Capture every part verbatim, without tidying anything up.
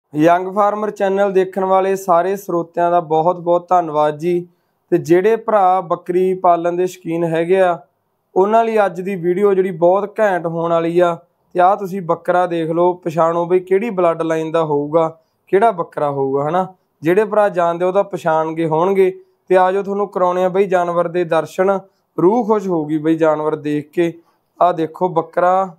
Young farmer channel ਦੇਖਣ ਵਾਲੇ ਸਾਰੇ ਸਰੋਤਿਆਂ ਦਾ ਬਹੁਤ ਬਹੁਤ ਧੰਨਵਾਦ ਜੀ। ਤੇ ਜਿਹੜੇ ਭਰਾ ਬੱਕਰੀ ਪਾਲਣ ਦੇ ਸ਼ੌਕੀਨ ਹੈਗੇ ਆ ਉਹਨਾਂ ਲਈ ਅੱਜ ਦੀ ਵੀਡੀਓ ਜਿਹੜੀ ਬਹੁਤ ਘੈਂਟ ਹੋਣ ਵਾਲੀ ਆ। ਤੇ ਆਹ ਤੁਸੀਂ ਬੱਕਰਾ ਦੇਖ ਲਓ, ਪਛਾਣੋ ਬਈ ਕਿਹੜੀ ਬਲੱਡ ਲਾਈਨ ਦਾ ਹੋਊਗਾ, ਕਿਹੜਾ ਬੱਕਰਾ ਹੋਊਗਾ ਹਨਾ। ਜਿਹੜੇ ਭਰਾ ਜਾਣਦੇ ਉਹ ਤਾਂ ਪਛਾਣਗੇ ਹੋਣਗੇ। ਤੇ ਆ ਜਾਓ ਤੁਹਾਨੂੰ ਕਰਾਉਣੇ ਆ ਬਈ ਜਾਨਵਰ ਦੇ ਦਰਸ਼ਨ, ਰੂਹ ਖੁਸ਼ ਹੋਊਗੀ ਬਈ ਜਾਨਵਰ ਦੇਖ ਕੇ। ਆਹ ਦੇਖੋ ਬੱਕਰਾ,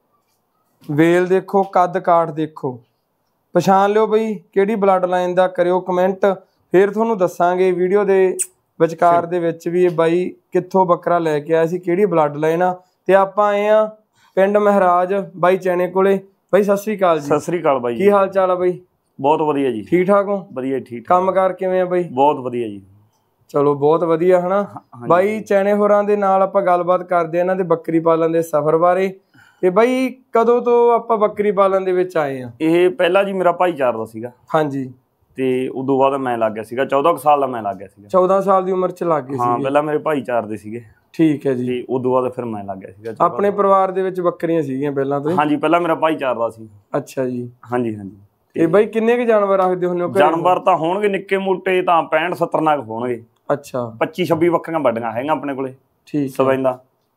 ਵੇਲ ਦੇਖੋ, ਕੱਦ ਕਾਠ ਦੇਖੋ, ਪਛਾਣ ਲਿਓ ਬਈ ਕਿਹੜੀ ਬਲੱਡ ਲਾਈਨ ਦਾ। ਕਰਿਓ ਕਮੈਂਟ, ਫਿਰ ਤੁਹਾਨੂੰ ਦੱਸਾਂਗੇ ਵੀਡੀਓ ਦੇ ਵਿਚਕਾਰ ਦੇ ਵਿੱਚ ਵੀ ਇਹ ਬਾਈ ਕਿੱਥੋਂ ਬੱਕਰਾ ਲੈ ਕੇ ਆਇਆ ਸੀ, ਕਿਹੜੀ ਬਲੱਡ ਲਾਈਨ ਆ। ਤੇ ਆਪਾਂ ਆਏ ਆ ਪਿੰਡ ਮਹਿਰਾਜ ਬਾਈ ਚੈਣੇ ਕੋਲੇ। ਬਾਈ ਸਤਿ ਸ੍ਰੀ ਅਕਾਲ ਜੀ। ਸਤਿ ਸ੍ਰੀ ਅਕਾਲ ਬਾਈ, ਕੀ ਹਾਲ ਚਾਲ ਆ ਬਾਈ? ਬਹੁਤ ਵਧੀਆ ਜੀ। ਠੀਕ ਠਾਕ ਹੋ? ਵਧੀਆ ਠੀਕ। ਕੰਮਕਾਰ ਕਿਵੇਂ ਆ ਬਾਈ? ਬਹੁਤ ਵਧੀਆ ਜੀ। ਚਲੋ ਬਹੁਤ ਵਧੀਆ ਹਨਾ। ਬਾਈ ਚੈਣੇ ਹੋਰਾਂ ਦੇ ਨਾਲ ਆਪਾਂ ਗੱਲਬਾਤ ਕਰਦੇ ਆ ਇਹਨਾਂ ਦੇ ਬੱਕਰੀ ਪਾਲਣ ਦੇ ਸਫ਼ਰ ਬਾਰੇ। ਤੇ ਬਾਈ ਕਦੋਂ ਤੋਂ ਆਪਾਂ ਬੱਕਰੀ ਪਾਲਣ ਦੇ ਵਿੱਚ ਆਏ ਆ? ਇਹ ਪਹਿਲਾਂ ਜੀ ਮੇਰਾ ਭਾਈਚਾਰ ਦਾ ਸੀਗਾ। ਹਾਂਜੀ। ਤੇ ਉਦੋਂ ਬਾਅਦ ਮੈਂ ਲੱਗ ਗਿਆ ਸੀਗਾ, ਚੌਦਾਂ ਸਾਲ ਦਾ ਮੈਂ ਲੱਗ ਗਿਆ ਸੀਗਾ। ਚੌਦਾਂ ਸਾਲ ਦੀ ਉਮਰ ਚ ਲੱਗ ਗਏ ਸੀ? ਹਾਂ, ਪਹਿਲਾਂ ਮੇਰੇ ਭਾਈਚਾਰ ਦੇ ਸੀਗੇ। ਠੀਕ ਹੈ ਜੀ। ਤੇ ਉਦੋਂ ਬਾਅਦ ਫਿਰ ਮੈਂ ਲੱਗ ਗਿਆ ਸੀਗਾ। ਆਪਣੇ ਪਰਿਵਾਰ ਦੇ ਵਿੱਚ ਬੱਕਰੀਆਂ ਸੀਗੀਆਂ ਪਹਿਲਾਂ ਤੋਂ? ਹਾਂਜੀ, ਪਹਿਲਾਂ ਮੇਰਾ ਭਾਈਚਾਰ ਦਾ ਸੀ। ਅੱਛਾ ਜੀ। ਹਾਂਜੀ ਹਾਂਜੀ। ਤੇ ਬਾਈ ਕਿੰਨੇ ਕੁ ਜਾਨਵਰ ਰੱਖਦੇ ਹੁੰਦੇ ਹੋ? ਜਾਨਵਰ ਤਾਂ ਹੋਣਗੇ ਨਿੱਕੇ ਮੋਟੇ ਤਾਂ ਪੈਂਹਠ ਸੱਤਰ ਨਾਗ ਹੋਣਗੇ। ਅੱਛਾ। ਪੱਚੀ ਛੱਬੀ ਬੱਕਰੀਆਂ ਵੱਡੀਆਂ ਹੈਗੀਆਂ ਆਪਣੇ ਕੋਲੇ। ਠੀਕ। ਸਵੈਂਦਾ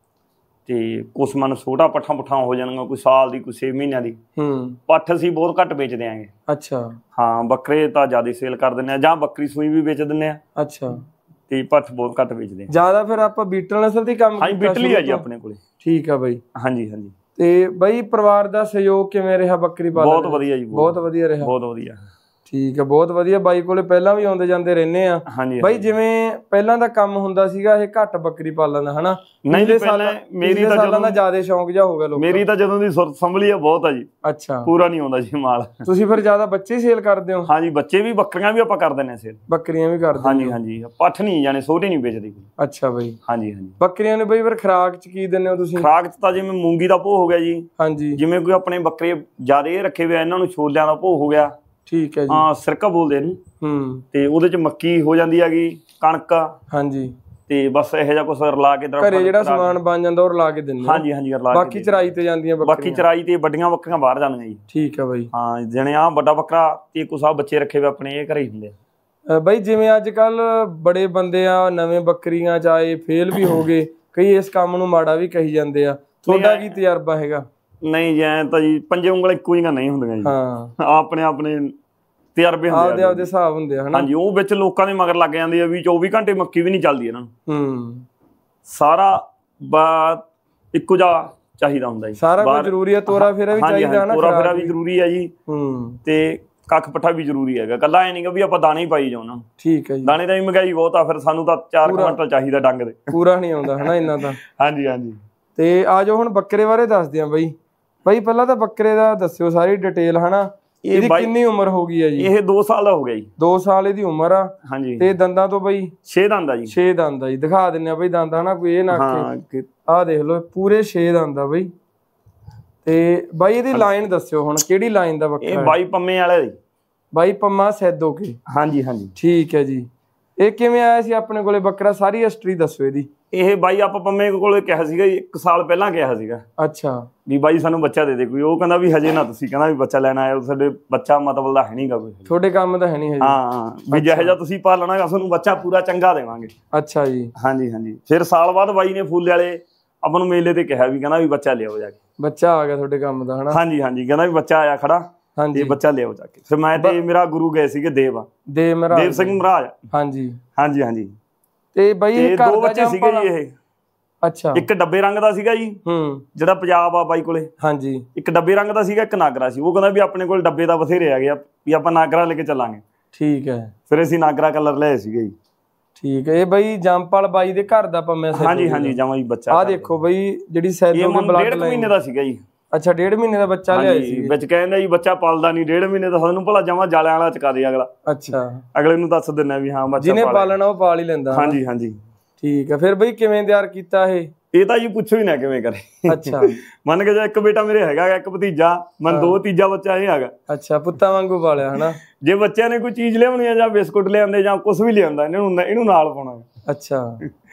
ਤੇ ਕੁਛ ਮਨ ਛੋਟਾ ਪੱਠਾ ਪੁੱਠਾ ਹੋ ਜਾਣਗੀਆਂ, ਕੋਈ ਸਾਲ ਦੀ, ਕੋਈ ਛੇ ਮਹੀਨਿਆਂ ਦੀ। ਹੂੰ। ਪੱਠ ਅਸੀਂ ਬਹੁਤ ਘੱਟ ਵੇਚ ਦਿਆਂਗੇ। ਅੱਛਾ। ਹਾਂ, ਬੱਕਰੇ ਤਾਂ ਜ਼ਿਆਦਾ ਸੇਲ ਕਰ ਦਿੰਦੇ ਆ, ਜਾਂ ਬੱਕਰੀ ਸੂਈ ਵੀ ਵੇਚ ਦਿੰਦੇ ਆ। ਅੱਛਾ। ਤੇ ਪੱਠ ਬਹੁਤ ਘੱਟ ਵੇਚਦੇ ਆ ਜ਼ਿਆਦਾ। ਫਿਰ ਆਪਾਂ ਬੀਟਲ ਨਸਲ ਦੀ ਕੰਮ? ਹਾਂਜੀ, ਬੀਟਲ ਆ ਜੀ ਆਪਣੇ ਕੋਲੇ। ਠੀਕ ਆ ਬਾਈ। ਹਾਂਜੀ ਹਾਂਜੀ। ਤੇ ਬਾਈ ਪਰਿਵਾਰ ਦਾ ਸਹਿਯੋਗ ਕਿਵੇਂ ਰਿਹਾ ਬੱਕਰੀ ਪਾਲਣ? ਬਹੁਤ ਵਧੀਆ ਜੀ। ਬਹੁਤ ਵਧੀਆ ਰਿਹਾ। ਬਹੁਤ ਵਧੀਆ। ਠੀਕ ਆ, ਬਹੁਤ ਵਧੀਆ। ਬਾਈ ਕੋਲੇ ਪਹਿਲਾਂ ਵੀ ਆਉਂਦੇ ਜਾਂਦੇ ਰਹਿੰਦੇ ਆ। ਹਾਂਜੀ ਬਾਈ ਜਿਵੇਂ ਪਹਿਲਾਂ ਦਾ ਕੰਮ ਹੁੰਦਾ ਸੀਗਾ ਇਹ ਘੱਟ ਬੱਕਰੀ ਪਾਲਣ ਦਾ ਹਨਾ? ਨਹੀਂ ਜੀ, ਪਹਿਲਾਂ ਮੇਰੀ ਤਾਂ ਸਾਲਾਂ ਦਾ ਜ਼ਿਆਦਾ ਸ਼ੌਂਕ ਜਿਹਾ ਹੋ ਗਿਆ ਲੋਕਾਂ ਨੂੰ। ਮੇਰੀ ਤਾਂ ਜਦੋਂ ਦੀ ਸੁਰਤ ਸੰਭਲੀ ਆ ਬਹੁਤ ਆ ਜੀ। ਅੱਛਾ। ਪੂਰਾ ਨਹੀਂ ਆਉਂਦਾ ਜੀ ਮਾਲ। ਤੁਸੀਂ ਫਿਰ ਜ਼ਿਆਦਾ ਬੱਚੇ ਸੇਲ ਕਰਦੇ ਹੋ? ਹਾਂਜੀ, ਬੱਚੇ ਵੀ, ਬੱਕਰੀਆਂ ਵੀ ਆਪਾਂ ਕਰ ਦਿੰਦੇ ਆ ਸੇਲ। ਬੱਕਰੀਆਂ ਵੀ ਕਰਦੇ? ਹਾਂਜੀ ਹਾਂਜੀ। ਪੱਠ ਨਹੀਂ ਜਾਣੇ ਛੋਟੇ ਨਹੀਂ ਵੇਚਦੇ। ਅੱਛਾ ਬਾਈ। ਹਾਂਜੀ ਹਾਂਜੀ। ਬੱਕਰੀਆਂ ਨੂੰ ਬਾਈ ਫਿਰ ਖੁਰਾਕ ਚ ਕੀ ਦਿੰਦੇ ਹੋ ਤੁਸੀਂ? ਖੁਰਾਕ ਚ ਤਾਂ ਜਿਵੇਂ ਮੂੰਗੀ ਦਾ ਭੋਗ ਹੋ ਗਿਆ ਜੀ। ਹਾਂਜੀ। ਜਿਵੇਂ ਕੋਈ ਆਪਣੇ ਬੱਕਰੇ ਜ਼ਿਆਦਾ ਰੱਖੇ ਹੋਏ, ਇਹਨਾਂ ਨੂੰ ਛੋਲਿਆਂ ਦਾ ਭੋਗ ਹੋ ਗਿਆ। ਠੀਕ ਹੈ ਜੀ। ਹਾਂ, ਸਿਰਕਾ ਬੋਲਦੇ ਇਹਨੂੰ। ਹੂੰ। ਤੇ ਉਹਦੇ ਚ ਮੱਕੀ ਹੋ ਜਾਂਦੀ ਹੈਗੀ, ਕਣਕ। ਹਾਂਜੀ। ਤੇ ਬਸ ਇਹੋ ਜਿਹਾ ਕੁਛ ਰਲਾ ਕੇ ਘਰੇ ਜਿਹੜਾ ਸਮਾਨ ਬਣ ਜਾਂਦਾ ਉਹ ਰਲਾ ਕੇ ਦਿੰਦੇ? ਹਾਂਜੀ ਹਾਂਜੀ, ਰਲਾ ਕੇ। ਬਾਕੀ ਚਰਾਈ ਤੇ ਜਾਂਦੀਆਂ ਬੱਕਰੀਆਂ? ਬਾਕੀ ਚਰਾਈ ਤੇ ਵੱਡੀਆਂ ਬੱਕਰੀਆਂ ਬਾਹਰ ਜਾਂਦੀਆਂ ਜੀ। ਠੀਕ ਹੈ ਬਾਈ। ਹਾਂ, ਜਿਵੇਂ ਆਹ ਵੱਡਾ ਬੱਕਰਾ ਤੇ ਕੁਛ ਆ ਬੱਚੇ ਰੱਖੇ ਹੋਏ ਆਪਣੇ, ਇਹ ਘਰੇ ਹੀ ਹੁੰਦੇ ਆ। ਬਾਈ ਜਿਵੇਂ ਅੱਜ ਕੱਲ ਬੜੇ ਬੰਦੇ ਆ ਨਵੇਂ ਬੱਕਰੀਆਂ ਚ ਆਏ, ਫੇਲ ਵੀ ਹੋ ਗਏ ਕਈ, ਇਸ ਕੰਮ ਨੂੰ ਮਾੜਾ ਵੀ ਕਹੀ ਜਾਂਦੇ ਆ। ਤੁਹਾਡਾ ਕੀ ਤਜਰਬਾ ਹੈਗਾ? ਨਹੀਂ ਜੀ, ਐਂ ਤਾਂ ਜੀ ਪੰਜੇ ਉਂਗਲਾਂ ਇੱਕੋ ਜਿਹੀਆਂ ਨਹੀਂ ਹੁੰਦੀਆਂ ਜੀ। ਹਾਂ, ਆਪਣੇ ਆਪਣੇ ਤਜਰਬੇ ਹੁੰਦੇ ਆ, ਆਪਦੇ ਆਪਦੇ ਹਿਸਾਬ ਹੁੰਦੇ ਆ ਹਨਾ। ਹਾਂਜੀ, ਉਹ ਵਿੱਚ ਲੋਕਾਂ ਦੇ ਮਗਰ ਲੱਗ ਜਾਂਦੀ ਆ ਵੀ ਚੌਵੀ ਘੰਟੇ ਮੱਕੀ ਵੀ ਨਹੀਂ ਚੱਲਦੀ ਇਹਨਾਂ ਨੂੰ। ਹੂੰ। ਸਾਰਾ ਬਾ ਇੱਕੋ ਜਿਹਾ ਚਾਹੀਦਾ ਹੁੰਦਾ ਜੀ। ਸਾਰਾ ਕੁਝ ਜ਼ਰੂਰੀ ਆ, ਤੋਰਾ ਫੇਰਾ ਵੀ ਚਾਹੀਦਾ ਨਾ? ਤੋਰਾ ਫੇਰਾ ਵੀ ਜ਼ਰੂਰੀ ਆ ਜੀ। ਹੂੰ। ਤੇ ਕੱਖ ਪੱਠਾ ਵੀ ਜ਼ਰੂਰੀ ਹੈਗਾ, ਕੱਲਾ ਐ ਨੀ ਗਾ ਵੀ ਆਪਾਂ ਦਾਣੇ ਹੀ ਪਾਈ ਜਾਉਣਾ। ਠੀਕ ਹੈ ਜੀ। ਦਾਣੇ ਦਾ ਵੀ ਮਹਿੰਗਾਈ ਬਹੁਤ ਆ, ਫਿਰ ਸਾਨੂੰ ਤਾਂ ਚਾਰ ਕੁਆਂਟਲ ਚਾਹੀਦਾ ਡੰਗ ਦੇ। ਪੂਰਾ ਨਹੀਂ ਆਉਂਦਾ ਹਨਾ ਇੰਨਾ ਤਾਂ? ਹਾਂਜੀ ਹਾਂਜੀ। ਤੇ ਆ ਜਾਓ ਹੁਣ ਬੱਕਰੇ ਬਾਰੇ ਦੱਸਦੇ ਆ ਬਾਈ। ਬਾਈ ਪਹਿਲਾਂ ਤਾਂ ਬੱਕਰੇ ਦਾ ਦੱਸਿਓ ਸਾਰੀ ਡਿਟੇਲ ਹਨਾ। ਇਹਦੀ ਕਿੰਨੀ ਉਮਰ ਹੋ ਗਈ ਆ ਜੀ? ਇਹ ਦੋ ਸਾਲ ਦਾ ਹੋ ਗਿਆ ਜੀ। ਦੋ ਸਾਲ ਇਹਦੀ ਉਮਰ ਆ? ਹਾਂਜੀ। ਤੇ ਦੰਦਾਂ ਤੋਂ ਬਾਈ? ਛੇ ਦੰਦ ਆ ਜੀ। ਛੇ ਦੰਦ ਆ ਜੀ। ਦਿਖਾ ਦਿੰਨੇ ਆ ਬਾਈ ਦੰਦ ਹਨਾ, ਕੋਈ ਇਹ ਨਾ ਆਖੇ। ਆਹ ਦੇਖ ਲਓ ਪੂਰੇ ਛੇ ਦੰਦ ਆ ਬਾਈ। ਤੇ ਬਾਈ ਇਹਦੀ ਲਾਈਨ ਦੱਸਿਓ ਹੁਣ, ਕਿਹੜੀ ਲਾਈਨ ਦਾ ਬੱਕਰਾ? ਇਹ ਬਾਈ ਪੰਮੇ ਵਾਲੇ। ਬਾਈ ਪੰਮਾ ਸੈਦੋ ਕੇ? ਹਾਂਜੀ ਹਾਂਜੀ। ਠੀਕ ਹੈ ਜੀ। ਇਹ ਕਿਵੇਂ ਆਇਆ ਸੀ ਆਪਣੇ ਕੋਲੇ ਬੱਕਰਾ? ਸਾਰੀ ਹਿਸਟਰੀ ਦੱਸੋ ਇਹਦੀ। ਇਹ ਬਾਈ ਆਪਾਂ ਪੰਮੇ ਕੋਲੇ ਕਿਹਾ ਸੀਗਾ ਜੀ, ਇੱਕ ਸਾਲ ਪਹਿਲਾਂ ਕਿਹਾ ਸੀਗਾ। ਅੱਛਾ। ਵੀ ਬਾਈ ਸਾਨੂੰ ਬੱਚਾ ਦੇ ਦੇ ਕੋਈ। ਉਹ ਕਹਿੰਦਾ ਵੀ ਹਜੇ ਨਾ, ਤੁਸੀਂ ਕਹਿੰਦਾ ਵੀ ਬੱਚਾ ਲੈਣਾ ਆਇਆ ਸਾਡੇ, ਬੱਚਾ ਮਤਲਬ ਦਾ ਹੈ ਨਹੀਂਗਾ ਕੋਈ। ਤੁਹਾਡੇ ਕੰਮ ਦਾ ਹੈ ਨਹੀਂ ਹਜੇ? ਹਾਂ, ਵੀ ਜਿਹੋ ਜਿਹਾ ਤੁਸੀਂ ਪਾਲਣਾ ਤੁਹਾਨੂੰ ਬੱਚਾ ਪੂਰਾ ਚੰਗਾ ਦੇਵਾਂਗੇ। ਅੱਛਾ ਜੀ। ਹਾਂਜੀ ਹਾਂਜੀ। ਫਿਰ ਸਾਲ ਬਾਅਦ ਬਾਈ ਨੇ ਫੂਲੇ ਵਾਲੇ ਆਪਾਂ ਨੂੰ ਮੇਲੇ ਤੇ ਕਿਹਾ ਵੀ ਕਹਿੰਦਾ ਵੀ ਬੱਚਾ ਲਿਆਓ ਜਾ ਕੇ। ਬੱਚਾ ਆ ਗਿਆ ਤੁਹਾਡੇ ਕੰਮ ਦਾ ਹਨਾ? ਹਾਂਜੀ ਹਾਂਜੀ, ਕਹਿੰਦਾ ਵੀ ਬੱਚਾ ਆਇਆ ਖੜਾ ਤੇ ਬੱਚਾ ਲਿਆਓ ਜਾ ਕੇ। ਫਿਰ ਮੈਂ ਤੇ ਮੇਰਾ ਗੁਰੂ ਗਏ ਸੀਗੇ ਦੇਵ ਦੇਵ ਮਹਾਰਾਜ, ਦੇਵ ਸਿੰਘ ਮਹਾਰਾਜ। ਹਾਂਜੀ ਹਾਂਜੀ ਹਾਂਜੀ। ਤੇ ਬਾਈ ਦੋ ਬੱਚੇ ਸੀਗੇ ਜੀ ਇਹ। ਅੱਛਾ। ਇੱਕ ਡੱਬੇ ਰੰਗ ਦਾ ਸੀਗਾ ਜੀ, ਹੂੰ, ਜਿਹੜਾ ਪੰਜਾਬ ਆ ਬਾਈ ਕੋਲੇ। ਹਾਂਜੀ। ਇੱਕ ਡੱਬੇ ਰੰਗ ਦਾ ਸੀਗਾ, ਇੱਕ ਨਾਗਰਾ ਸੀ। ਉਹ ਕਹਿੰਦਾ ਵੀ ਆਪਣੇ ਕੋਲ ਡੱਬੇ ਦਾ ਬਥੇਰੇ ਆ ਗਿਆ, ਵੀ ਆਪਾਂ ਨਾਗਰਾ ਲੈ ਕੇ ਚੱਲਾਂਗੇ। ਠੀਕ ਹੈ। ਫਿਰ ਅਸੀਂ ਨਾਗਰਾ ਕਲਰ ਲਏ ਸੀਗੇ ਜੀ। ਠੀਕ ਹੈ। ਇਹ ਬਾਈ ਜੰਪਾਲ ਬਾਈ ਦੇ ਘਰ ਦਾ ਪੰਮਿਆ ਸੈਦੋ? ਹਾਂਜੀ ਹਾਂਜੀ, ਜਮਾਂ ਜੀ ਬੱਚਾ। ਆਹ ਦੇਖੋ ਬਾਈ ਜਿਹੜੀ ਸੈਦੋ ਦੀ ਬਲੱਡ ਲਾਈਨ। ਡੇਢ ਮਹੀਨੇ ਦਾ ਸੀਗਾ ਜੀ। ਅੱਛਾ, ਡੇਢ ਮਹੀਨੇ ਦਾ ਬੱਚਾ ਲਿਆਏ ਸੀ ਵਿੱਚ। ਕਹਿੰਦਾ ਜੀ ਬੱਚਾ ਪਲਦਾ ਨਹੀਂ ਡੇਢ ਮਹੀਨੇ ਦਾ, ਸਾਨੂੰ ਭਲਾ ਜਮਾਂ ਜਾਲਿਆਂ ਵਾਲਾ ਚਕਾ ਦੇ ਅਗਲਾ। ਅੱਛਾ। ਅਗਲੇ ਨੂੰ ਦੱਸ ਦਿੰਦਾ ਵੀ ਹਾਂ ਬੱਚਾ ਜਿਹਨੇ ਪਾਲਣਾ ਉਹ ਪਾਲ ਹੀ ਲੈਂਦਾ। ਹਾਂਜੀ ਹਾਂਜੀ। ਠੀਕ ਹੈ। ਫਿਰ ਬਈ ਕਿਵੇਂ ਤਿਆਰ ਕੀਤਾ ਇਹ? ਇਹ ਤਾਂ ਜੀ ਪੁੱਛੋ ਹੀ ਨਾ ਕਿਵੇਂ ਕਰੇ। ਅੱਛਾ। ਮੰਨ ਕੇ ਜਾ, ਇੱਕ ਬੇਟਾ ਮੇਰੇ ਹੈਗਾ, ਇੱਕ ਭਤੀਜਾ, ਮਨ ਦੋ ਤੀਜਾ ਬੱਚਾ ਇਹ ਹੈਗਾ। ਅੱਛਾ, ਪੁੱਤਾਂ ਵਾਂਗੂ ਪਾਲਿਆ ਹਨਾ? ਜੇ ਬੱਚਿਆਂ ਨੇ ਕੋਈ ਚੀਜ਼ ਲਿਆਉਣੀ ਆ, ਜਾਂ ਬਿਸਕੁਟ ਲਿਆਉਂਦੇ ਜਾਂ ਕੁਛ ਵੀ ਲਿਆਉਂਦਾ, ਇਹਨੂੰ ਇਹਨੂੰ ਨਾਲ ਪਾਉਣਾ। ਅੱਛਾ।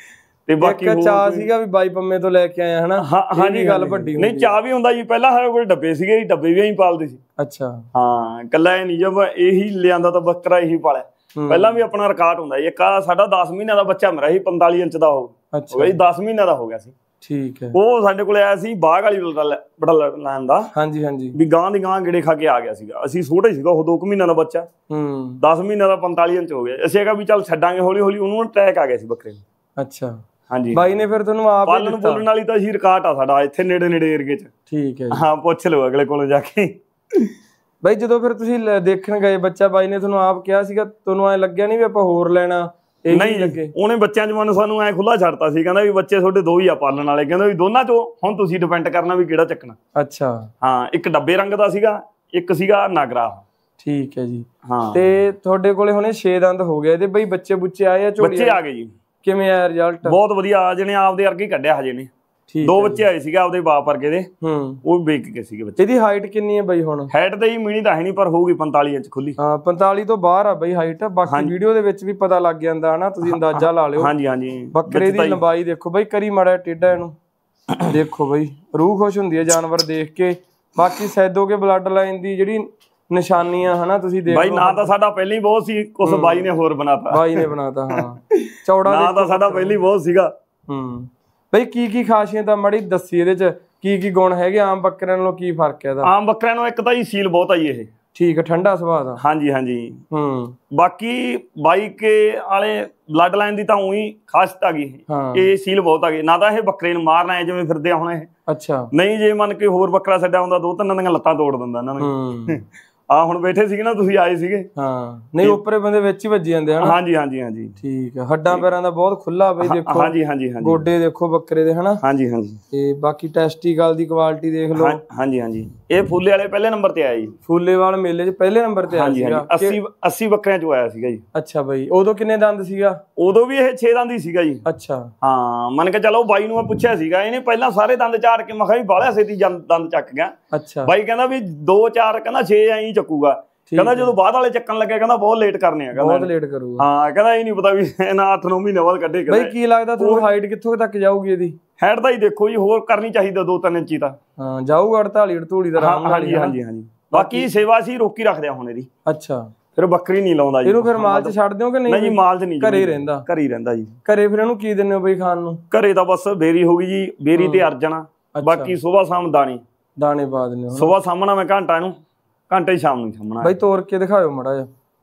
ਤੇ ਬਾਕੀ ਹੋਰ ਚਾਹ ਸੀਗਾ ਵੀ ਬਾਈ ਪੰਮੇ ਤੋਂ ਲੈ ਕੇ ਆਇਆ ਹਨਾ। ਹਾਂ ਜੀ ਗੱਲ ਵੱਡੀ ਨਹੀਂ ਚਾਹ ਵੀ ਹੁੰਦਾ ਜੀ ਪਹਿਲਾਂ ਸਾਡੇ ਕੋਲ ਡੱਬੇ ਸੀਗੇ ਜੀ ਡੱਬੇ ਵੀ ਅਸੀਂ ਪਾਲਦੇ ਸੀ। ਅੱਛਾ ਹਾਂ ਕੱਲਾ ਇਹ ਨਹੀਂ ਜਬ ਇਹੀ ਲਿਆਂਦਾ ਤਾਂ ਬੱਕਰਾ ਇਹੀ ਪਾਲਿਆ। ਪਹਿਲਾਂ ਵੀ ਆਪਣਾ ਰਿਕਾਰਡ ਹੁੰਦਾ ਜੀ ਇੱਕ ਸਾਡਾ ਦਸ ਮਹੀਨਿਆਂ ਦਾ ਬੱਚਾ ਮੇਰਾ ਸੀ ਪੰਤਾਲੀ ਇੰਚ ਦਾ ਹੋ ਗਿਆ ਜੀ ਦਸ ਮਹੀਨਿਆਂ ਦਾ ਹੋ ਗਿਆ ਸੀ। ਠੀਕ ਹੈ ਉਹ ਸਾਡੇ ਕੋਲ ਆਇਆ ਸੀ ਬਾਗ ਵਾਲੀ ਬੜਾ ਲੈਣ ਦਾ। ਹਾਂਜੀ ਹਾਂਜੀ ਵੀ ਗਾਂ ਦੀ ਗਾਂ ਗੇੜੇ ਖਾ ਕੇ ਆ ਗਿਆ ਸੀਗਾ ਅਸੀਂ ਛੋਟਾ ਸੀਗਾ ਉਹ ਦੋ ਕੁ ਮਹੀਨਿਆਂ ਦਾ ਬੱਚਾ ਹੂੰ ਦਸ ਮਹੀਨਿਆਂ ਦਾ ਪੰਤਾਲੀ ਇੰਚ ਹੋ ਗਿਆ ਅਸੀਂ ਕਿਹਾ ਵੀ ਚੱਲ ਛੱਡਾਂਗੇ ਹੌਲੀ ਹੌਲੀ ਉਹਨੂੰ ਅਟੈਕ ਆ ਗਿਆ ਸੀ ਬੱਕਰੇ ਨੂੰ। ਅੱਛਾ ਹਾਂਜੀ ਬਾਈ ਨੇ ਫਿਰ ਤੁਹਾਨੂੰ ਆਪ ਪਾਲਣ ਬੋਲਣ ਵਾਲੀ ਤਾਂ ਅਸੀਂ ਰਿਕਾਰਡ ਆ ਸਾਡਾ ਇੱਥੇ ਨੇੜੇ ਨੇੜੇ ਏਰੀਏ ਚ। ਠੀਕ ਹੈ ਹਾਂ ਪੁੱਛ ਲਓ ਅਗਲੇ ਕੋਲੋਂ ਜਾ ਕੇ। ਬਾਈ ਜਦੋਂ ਫਿਰ ਤੁਸੀਂ ਦੇਖਣ ਗਏ ਬੱਚਾ ਬਾਈ ਨੇ ਤੁਹਾਨੂੰ ਆਪ ਕਿਹਾ ਸੀਗਾ ਤੁਹਾਨੂੰ ਐ ਲੱਗਿਆ ਨਹੀਂ ਵੀ ਆਪਾਂ ਹੋਰ ਲੈਣਾ? ਨਹੀਂ ਲੱਗੇ ਉਹਨੇ ਬੱਚਿਆਂ ਚ ਮਨ ਸਾਨੂੰ ਐ ਖੁੱਲਾ ਛੱਡਤਾ ਸੀ ਕਹਿੰਦਾ ਵੀ ਬੱਚੇ ਤੁਹਾਡੇ ਦੋ ਹੀ ਆ ਪਾਲਣ ਵਾਲੇ ਕਹਿੰਦਾ ਵੀ ਦੋਨਾਂ ਚੋਂ ਹੁਣ ਤੁਸੀਂ ਡਿਪੈਂਡ ਕਰਨਾ ਵੀ ਕਿਹੜਾ ਚੱਕਣਾ। ਅੱਛਾ ਹਾਂ ਇੱਕ ਡੱਬੇ ਰੰਗ ਦਾ ਸੀਗਾ ਇੱਕ ਸੀਗਾ ਨਾਗਰਾ। ਠੀਕ ਹੈ ਜੀ ਹਾਂ ਤੇ ਤੁਹਾਡੇ ਕੋਲੇ ਹੁਣੇ ਛੇ ਦੰਦ ਹੋ ਗਏ ਇਹਦੇ ਬਈ ਬੱਚੇ ਬੁੱਚੇ ਆਏ ਆ? ਬੱਚੇ ਆ ਗਏ ਜੀ। ਕਿਵੇਂ ਆਇਆ ਰਿਜ਼ਲਟ? ਬਹੁਤ ਵਧੀਆ ਜਿਹਨੇ ਆਪਦੇ ਵਰਗੇ ਹੀ ਕੱਢਿਆ ਹਜੇ ਨੇ। ਦੋ ਬੱਚੇ ਆਏ ਸੀਗੇ ਆਪਦੇ ਬਾਪ ਵਰਗੇ ਦੇ ਹੂੰ ਉਹ ਵੇਚ ਕੇ ਸੀਗੇ ਬੱਚੇ। ਇਹਦੀ ਹਾਈਟ ਕਿੰਨੀ ਹੈ ਬਾਈ ਹੁਣ? ਹਾਈਟ ਤਾਂ ਹੀ ਮਿਣੀ ਤਾਂ ਹੈ ਨਹੀਂ ਪਰ ਹੋਊਗੀ ਪੰਤਾਲੀ ਇੰਚ ਖੁੱਲੀ। ਹਾਂ ਪੰਤਾਲੀ ਤੋਂ ਬਾਹਰ ਆ ਬਾਈ ਹਾਈਟ। ਬਾਕੀ ਵੀਡੀਓ ਦੇ ਵਿੱਚ ਵੀ ਪਤਾ ਲੱਗ ਜਾਂਦਾ ਹਨਾ ਤੁਸੀਂ ਅੰਦਾਜ਼ਾ ਲਾ ਲਿਓ। ਹਾਂਜੀ ਹਾਂਜੀ ਬੱਕਰੇ ਦੀ ਲੰਬਾਈ ਦੇਖੋ ਬਾਈ ਕਰੀ ਮਾੜਾ ਟੇਢਾ ਇਹਨੂੰ ਦੇਖੋ ਬਾਈ ਰੂਹ ਖੁਸ਼ ਹੁੰਦੀ ਹੈ ਜਾਨਵਰ ਦੇਖ ਕੇ। ਬਾਕੀ ਸੈਦੋ ਕੇ ਬਲੱਡ ਲਾਈਨ ਦੀ ਜਿਹੜੀ ਨਿਸ਼ਾਨੀਆਂ ਹਨਾ ਤੁਸੀਂ ਦੇਖ ਬਾਈ ਨਾ ਤਾਂ ਸਾਡਾ ਪਹਿਲਾਂ ਹੀ ਬਹੁਤ ਸੀ ਕੁਛ ਬਾਈ ਨੇ ਹੋਰ ਬਣਾਤਾ। ਬਾਈ ਨੇ ਬਣਾਤਾ ਹਾਂ ਚੌੜਾ ਨਾ ਤਾਂ ਸਾਡਾ ਪਹਿਲਾਂ ਹੀ ਬਹੁਤ ਸੀਗਾ। ਹੂੰ ਬਈ ਕੀ ਕੀ ਖਾਸੀਅਤ ਆ ਮਾੜੀ ਦੱਸੀ ਇਹਦੇ ਚ ਕੀ ਕੀ ਗੁਣ ਹੈਗੇ ਆਮ ਬੱਕਰਿਆਂ ਨਾਲੋਂ ਕੀ ਫਰਕ ਹੈ ਇਹਦਾ? ਆਮ ਬੱਕਰਿਆਂ ਨੂੰ ਇੱਕ ਤਾਂ ਹੀ ਸੀਲ ਬਹੁਤ ਆ ਜੀ ਇਹ। ਠੀਕ ਹੈ ਠੰਡਾ ਸੁਭਾਅ ਦਾ। ਹਾਂਜੀ ਹਾਂਜੀ ਹੂੰ ਬਾਕੀ ਬਾਈ ਕੇ ਵਾਲੇ ਬਲੱਡ ਲਾਈਨ ਦੀ ਤਾਂ ਉਹੀ ਖਾਸੀਅਤ ਆ ਗਈ ਇਹ ਸੀਲ ਬਹੁਤ ਆ ਗਈ। ਨਾ ਤਾਂ ਇਹ ਬੱਕਰੇ ਨੂੰ ਮਾਰਨਾ ਹੈ ਜਿਵੇਂ ਫਿਰਦੇ ਆ ਹੁਣ ਇਹ। ਅੱਛਾ ਨਹੀਂ ਜੇ ਮੰਨ ਕੇ ਹੋਰ ਬੱਕਰਾ ਛੱਡਿਆ ਹੁੰਦਾ ਦੋ ਤਿੰਨ ਦੀਆਂ ਲੱਤਾਂ ਤੋੜ ਦਿੰਦਾ ਇਹਨਾਂ ਨੇ। ਆ ਹੁਣ ਬੈਠੇ ਸੀਗੇ ਨਾ ਤੁਸੀਂ ਆਏ ਸੀਗੇ। ਹਾਂ ਨਹੀਂ ਉੱਪਰੇ ਬੰਦੇ ਵਿੱਚ ਹੀ ਵੱਜੀ ਜਾਂਦੇ ਹਨਾ। ਹਾਂਜੀ ਹਾਂਜੀ ਹਾਂਜੀ ਠੀਕ ਹੈ ਹੱਡਾਂ ਪੈਰਾਂ ਦਾ ਬਹੁਤ ਖੁੱਲਾ ਬਈ ਦੇਖੋ। ਹਾਂਜੀ ਹਾਂਜੀ ਹਾਂਜੀ ਗੋਡੇ ਦੇਖੋ ਬੱਕਰੇ ਦੇ ਹਨਾ। ਹਾਂਜੀ ਹਾਂਜੀ ਤੇ ਬਾਕੀ ਟੈਸਟੀਕਲ ਦੀ ਕੁਆਲਿਟੀ ਦੇਖ ਲਓ। ਹਾਂਜੀ ਹਾਂਜੀ ਇਹ ਫੂਲੇ ਵਾਲੇ ਪਹਿਲੇ ਨੰਬਰ ਤੇ ਆਇਆ ਜੀ। ਫੂਲੇਵਾਲ ਮੇਲੇ ਚ ਪਹਿਲੇ ਨੰਬਰ ਤੇ ਆਇਆ ਸੀਗਾ। ਅੱਸੀ ਅੱਸੀ ਬੱਕਰਿਆਂ ਚੋਂ ਆਇਆ ਸੀਗਾ ਜੀ। ਅੱਛਾ ਬਾਈ ਉਦੋਂ ਕਿੰਨੇ ਦੰਦ ਸੀਗਾ? ਉਦੋਂ ਵੀ ਇਹ ਛੇ ਦੰਦ ਹੀ ਸੀਗਾ ਜੀ। ਅੱਛਾ ਹਾਂ ਮੰਨ ਕੇ ਚਲੋ ਬਾਈ ਨੂੰ ਮੈਂ ਪੁੱਛਿਆ ਸੀਗਾ ਇਹਨੇ ਪਹਿਲਾਂ ਸਾਰੇ ਦੰਦ ਝਾੜ ਕੇ ਮੈਂ ਕਿਹਾ ਵੀ ਬਾਹਲਾ ਛੇਤੀ ਦੰਦ ਚੱਕ ਗਿਆ। ਅੱਛਾ ਬਾਈ ਕਹਿੰਦਾ ਵੀ ਦੋ ਚਾਰ ਕਹਿੰਦਾ ਛੇ ਐਂ ਚੱਕੂਗਾ। ਕਹਿੰਦਾ ਜਦੋਂ ਬਾਅਦ ਵਾਲੇ ਚੱਕਣ ਲੱਗਿਆ ਕਹਿੰਦਾ ਬਹੁਤ ਲੇਟ ਕਰਨੇ ਆ। ਬਹੁਤ ਲੇਟ ਕਰੂਗਾ। ਹਾਂ ਕਹਿੰਦਾ ਇਹ ਨਹੀਂ ਪਤਾ ਵੀ ਇਹਨਾਂ ਅੱਠ ਨੌ ਮਹੀਨੇ ਬਾਅਦ ਕੱਢੇ। ਬਾਈ ਕੀ ਲੱਗਦਾ ਤੁਹਾਨੂੰ ਹਾਈਟ ਕਿੱਥੋਂ ਤੱਕ ਜਾਊਗੀ ਇਹਦੀ? ਹਾਈਟ ਤਾਂ ਹੀ ਦੇਖੋ ਜੀ ਹੋਰ ਕਰਨੀ ਚਾਹੀਦਾ ਦੋ ਤਿੰਨ ਇੰਚੀ ਤਾਂ। ਹਾਂ ਜਾਊਗਾ ਅੜਤਾਲੀ ਅੜਤੂਲੀ ਦਾ ਆਰਾਮ ਨਾਲ। ਹਾਂਜੀ ਹਾਂਜੀ ਹਾਂਜੀ ਬਾਕੀ ਸੇਵਾ ਅਸੀਂ ਰੋਕੀ ਰੱਖਦੇ ਆ ਹੁਣ ਇਹਦੀ। ਅੱਛਾ ਫਿਰ ਬੱਕਰੀ ਨਹੀਂ ਲਾਉਂਦਾ ਜੀ। ਇਹਨੂੰ ਫਿਰ ਮਾਲ ਚ ਛੱਡ ਦਿਓ ਕਿ ਨਹੀਂ? ਨਹੀਂ ਜੀ ਮਾਲ ਚ ਨਹੀਂ ਘਰੇ ਰਹਿੰਦਾ। ਘਰੇ ਹੀ ਰਹਿੰਦਾ ਜੀ। ਘਰੇ ਫਿਰ ਇਹਨੂੰ ਕੀ ਦਿੰਦੇ ਹੋ ਬਈ ਖਾਣ ਨੂੰ? ਘਰੇ ਤਾਂ ਬਸ ਬੇਰੀ ਹੋ ਗਈ ਜੀ ਬੇਰੀ ਤੇ ਅਰਜਣਾ ਬਾਕੀ ਸੁਬਾਹ ਸ਼ਾਮ ਦਾਣੇ ਦਾਣੇ ਪਾ ਦਿੰਦੇ ਹੋ? ਸੁਬਾਹ ਸਾਹਮਣਾ ਮੈਂ ਘੰਟਾ ਇਹਨੂੰ ਘੰਟੇ ਸ਼ਾਮ ਨੂੰ ਸਾਹਮਣਾ। ਬਾਈ ਤੋੜ ਕੇ ਦਿਖਾਓ ਮਾੜਾ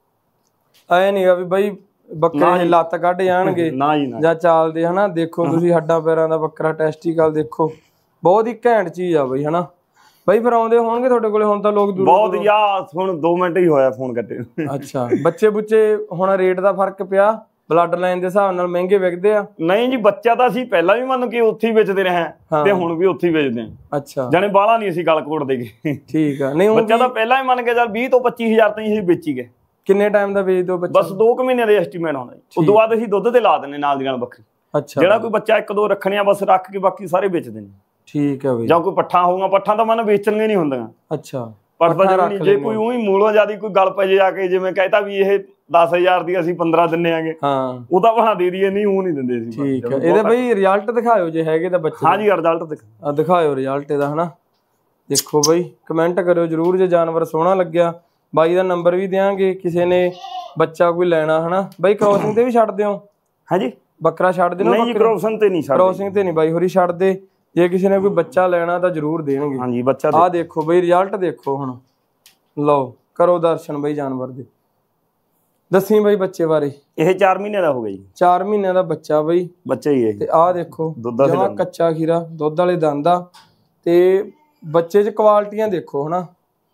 ਜਿਹਾ ਐ ਨਹੀਂਗਾ ਵੀ ਬਾਈ ਬੱਕਰੇ ਲੱਤ ਕੱਢ ਜਾਣਗੇ ਜਾਂ ਚਾਲਦੇ ਹਨਾ। ਦੇਖੋ ਤੁਸੀਂ ਹੱਡਾਂ ਪੈਰਾਂ ਦਾ ਬੱਕਰਾ ਟੈਸਟੀਕਲ ਦੇਖੋ ਬਹੁਤ ਹੀ ਘੈਂਟ ਚੀਜ਼ ਆ ਬਈ ਹਨਾ। ਬਾਈ ਫਿਰ ਆਉਂਦੇ ਹੋਣਗੇ ਤੁਹਾਡੇ ਕੋਲੇ ਹੁਣ ਤਾਂ ਲੋਕ ਦੂਰ ਬਹੁਤ ਯਾ ਹੁਣ ਦੋ ਮਿੰਟ ਹੀ ਹੋਇਆ ਫੋਨ ਕੱਟੇ। ਅੱਛਾ ਬੱਚੇ ਬੁੱਚੇ ਹੁਣ ਰੇਟ ਦਾ ਫਰਕ ਪਿਆ ਬਲੱਡ ਲਾਈਨ ਦੇ ਹਿਸਾਬ ਨਾਲ ਮਹਿੰਗੇ ਵਿਕਦੇ ਆ? ਨਹੀਂ ਜੀ ਬੱਚਾ ਤਾਂ ਅਸੀਂ ਪਹਿਲਾਂ ਵੀ ਮੰਨ ਕੇ ਉੱਥੇ ਹੀ ਵੇਚਦੇ ਰਹੇ ਤੇ ਹੁਣ ਵੀ ਉੱਥੇ ਹੀ ਵੇਚਦੇ ਆ। ਅੱਛਾ ਜਾਨੇ ਬਾਹਲਾ ਨਹੀਂ ਅਸੀਂ ਗਲ ਕੋਟਦੇ ਗਏ। ਠੀਕ ਆ ਨਹੀਂ ਬੱਚਾ ਤਾਂ ਪਹਿਲਾਂ ਹੀ ਮੰਨ ਕੇ ਚੱਲ ਵੀਹ ਤੋਂ ਪੱਚੀ ਹਜ਼ਾਰ ਤਾਈਂ ਅਸੀਂ ਵੇਚੀ ਗਏ। ਕਿੰਨੇ ਟਾਈਮ ਦਾ ਵੇਚ ਦੋ ਬੱਚਾ? ਬਸ ਦੋ ਕੁ ਮਹੀਨੇ ਦੇ ਐਸਟੀਮੇਟ ਹੁੰਦਾ ਜੀ। ਉਸ ਤੋਂ ਬਾਅਦ ਅਸੀਂ ਦੁੱਧ ਤੇ ਲਾ ਦਿੰਨੇ ਨਾਲ ਦੀ ਨਾਲ ਬੱਕਰੀ। ਅੱਛਾ ਜਿਹੜਾ ਕੋਈ ਬੱਚਾ ਇੱਕ ਦੋ ਰੱਖਣੇ ਆ ਬਸ ਰੱਖ ਕੇ ਬਾਕੀ ਸਾਰੇ ਵੇਚਦੇ ਨੇ। ਠੀਕ ਆ ਬਈ। ਜਾਂ ਕੋਈ ਪੱਠਾ ਹੋਊਗਾ ਪੱਠਾ ਤਾਂ ਮਨ ਵੇਚਣਗੇ ਨਹੀਂ ਹੁੰਦੀਆਂ। ਅੱਛਾ ਪਰ ਤਾਂ ਜੇ ਕੋਈ ਉਹੀ ਮੂਲੋਂ ਜਿਆਦੀ ਕੋਈ ਗੱਲ ਪੈ ਜੇ ਆ ਕੇ ਜਿਵੇਂ ਕਹਿਤਾ ਵੀ ਇਹ ਦਸ ਹਜ਼ਾਰ ਦੀ ਅਸੀਂ ਪੰਦਰਾਂ ਦਿੰਨੇ ਆਂਗੇ ਹਾਂ ਉਹ ਤਾਂ ਬਣਾ ਦੇ ਦਈਏ ਨਹੀਂ ਉਹ ਨਹੀਂ ਦਿੰਦੇ ਸੀ। ਠੀਕ ਹੈ ਇਹਦੇ ਬਈ ਰਿਜ਼ਲਟ ਦਿਖਾਇਓ ਜੇ ਹੈਗੇ ਤਾਂ ਬੱਚੇ। ਹਾਂਜੀ ਰਿਜ਼ਲਟ ਦਿਖਾ ਦਿਖਾਇਓ ਰਿਜ਼ਲਟ ਇਹਦਾ ਹਨਾ। ਦੇਖੋ ਬਈ ਕਮੈਂਟ ਕਰਿਓ ਜਰੂਰ ਜੇ ਜਾਨਵਰ ਸੋਹਣਾ ਲੱਗਿਆ। ਬਾਈ ਦਾ ਨੰਬਰ ਵੀ ਦਿਆਂਗੇ ਕਿਸੇ ਨੇ ਬੱਚਾ ਕੋਈ ਲੈਣਾ ਹਨਾ। ਬਾਈ ਕ੍ਰੋਸਿੰਗ ਤੇ ਵੀ ਛੱਡ ਦਿਓ? ਹਾਂਜੀ ਬੱਕਰਾ ਛੱਡ ਦਿਓ? ਨਹੀਂ ਕ੍ਰੋਸਿੰਗ ਤੇ ਨਹੀਂ ਛੱਡ ਕ੍ਰੋਸਿੰਗ ਤੇ ਨਹੀਂ ਬਾਈ ਹੋਰੀ ਛੱਡ ਦੇ। ਜੇ ਕਿਸੇ ਨੇ ਕੋਈ ਬੱਚਾ ਲੈਣਾ ਤਾਂ ਜਰੂਰ ਦੇਣਗੇ। ਹਾਂਜੀ ਬੱਚਾ ਆਹ ਦੇਖੋ ਬਈ ਰਿਜ਼ਲਟ ਦੇਖੋ ਹੁਣ ਲਓ ਕਰੋ ਦਰਸ਼ਨ ਬਈ ਜਾਨਵਰ ਦੇ। ਦੱਸੀ ਬਈ ਬੱਚੇ ਬਾਰੇ। ਇਹ ਚਾਰ ਮਹੀਨੇ ਦਾ ਹੋ ਗਿਆ ਜੀ। ਚਾਰ ਮਹੀਨਿਆਂ ਦਾ ਬੱਚਾ ਬਈ ਬੱਚਾ ਹੀ ਹੈ। ਤੇ ਆਹ ਦੇਖੋ ਜਮਾਂ ਕੱਚਾ ਖੀਰਾ ਦੁੱਧ ਵਾਲੇ ਦੰਦ ਆ ਤੇ ਬੱਚੇ ਚ ਕੁਆਲਟੀਆਂ ਦੇਖੋ ਹਨਾ।